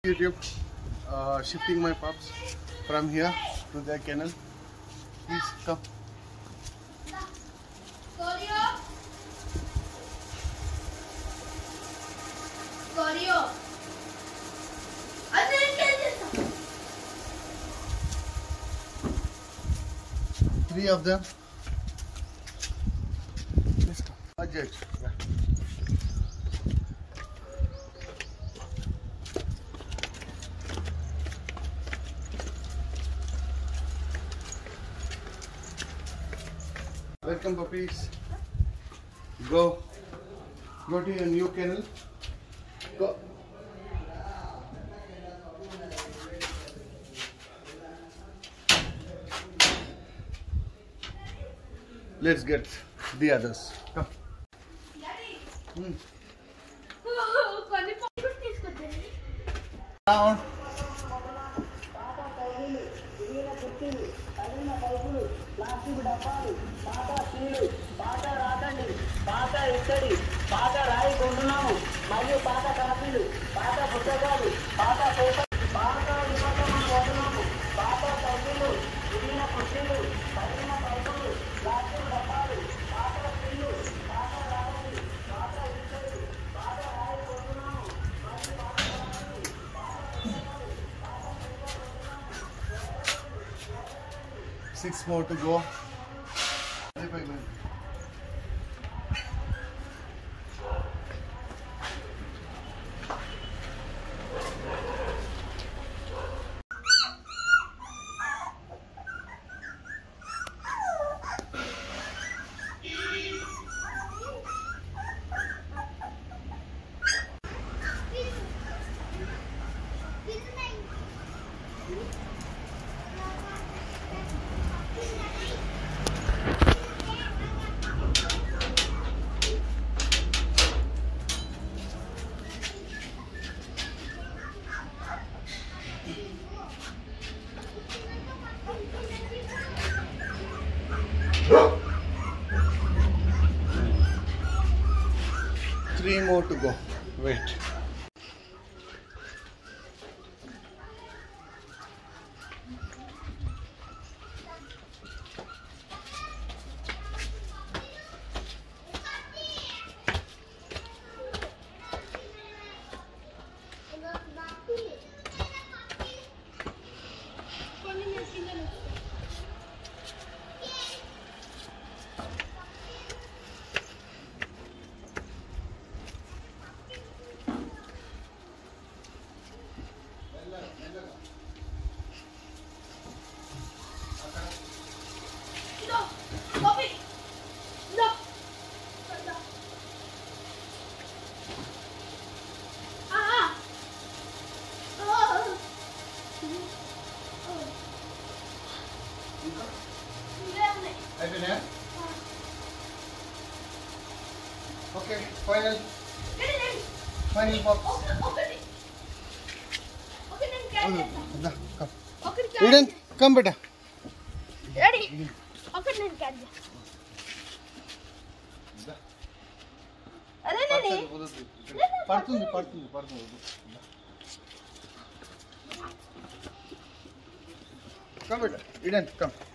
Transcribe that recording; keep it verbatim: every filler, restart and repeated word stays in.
YouTube, uh, shifting my pups from here to the kennel. Please come. Three of them. Let's go. Ajay. Yeah. Welcome puppies. Go. Go to your new kennel. Go. Let's get the others. Come. Hmm. Down. Six more to go. Three more to go. Wait. Okay, final. Final box. Come. Eden, come beta. Ready? Okay, then catch. Are ready? Partundi, partundi, partundi. Come beta. Eden, come.